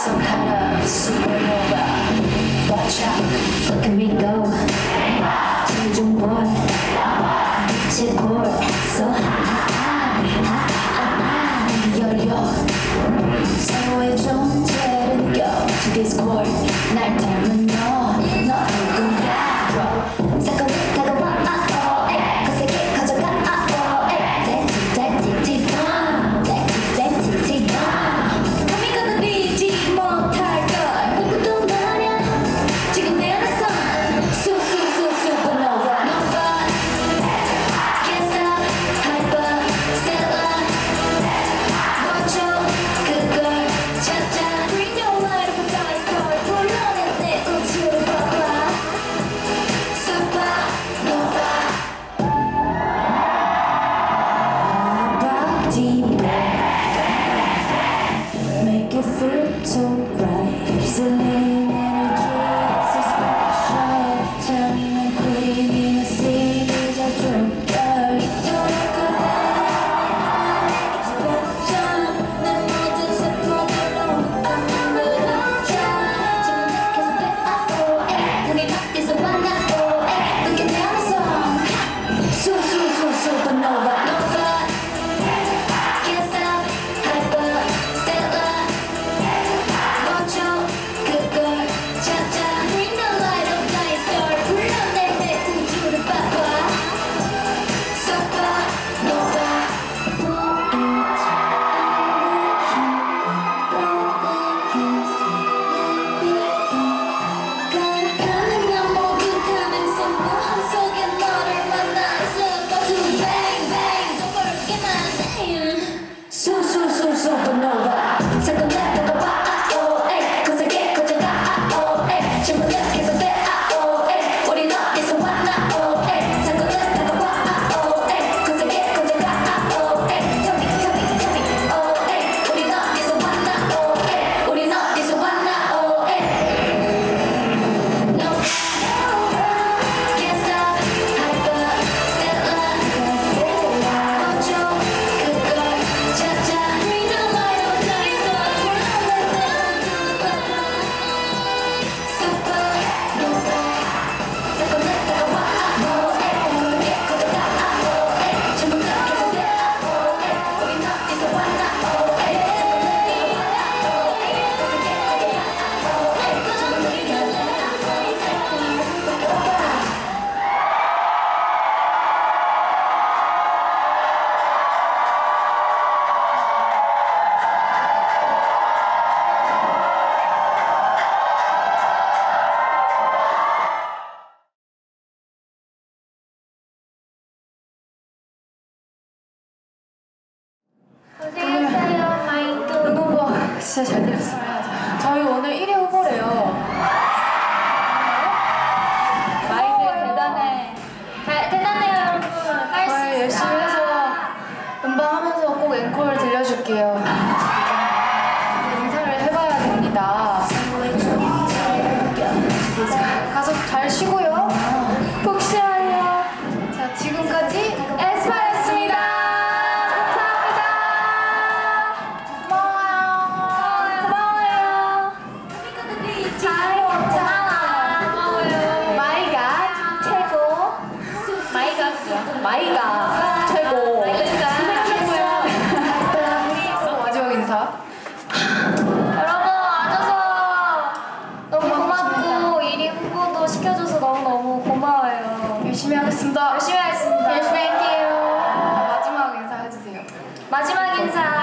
some kind of supernova. Watch out, look at me go. Changing boy, 빛의 core, so high, yo. 서로의 존재를 느껴 to this core. 날 닮은 너 누구야? 사건 다가와, 거세게 가져가, 감히 건드리지 못할 걸. 누구도 말야 지금 내 안에서 supernova. Can't stop, hyper, stellar. 멈춰 그걸 찾아. Bring your light up, die star. 불러내 내 우주를 봐봐. Supernova. Body make it feel so bright. Selling energy, so special. Turning a queen in a city of dream girl. 내 모든 세포들로 안무를 넣자. 지금 계속돼, 우리 밖에서 만나고. 그게 내 안에서 supernova. Can't stop, hyper, stellar. 멈춰 그걸 찾아. Bring the light of night star. 불러낼 내 우주를 봐봐. Supernova. 가능한 모든 가능성 무한 속에 너를 만나서 모두 bang bang 더 벌게만 해. supernova. 사건 다가와, 거세게 가져가, 질문은 계속돼, 우린 어디서 왔나, 사건 다가와, 거세게 가져가, tell me, 우린 어디서 왔나, 우린 어디서 왔나, No, can't stop, hyper, stellar. 멈춰 그걸 찾아. Bring the light of night star. 불러낼 내 우주를 supernova. 사건 다가와, 거세게 가져가, 질문은 계속돼, 우린 어디서 왔나, 고생했어요, 마인드. 응원법 진짜 잘 들었어요. 저희 오늘 1위 후보래요. 마인드 대단해. 대단해요, 여러분. 할 수 저희 있어. 열심히 해서 음방하면서 꼭 앵콜 들려줄게요. 인사를 해봐야 됩니다. 가서 잘 쉬고요. 푹 쉬어요. 자, 지금까지 에스파였습니다. 감사합니다. 고마워요. 고마워요. 마이갓 최고. 마이갓 최고. 최고야. 마지막 인사. 여러분 와줘서 너무 고맙고 1위 후보도 시켜줘서 너무너무 고마워요. 열심히 하겠습니다. 열심히 하겠습니다. 열심히 할게요. 마지막 인사 해주세요. 마지막 인사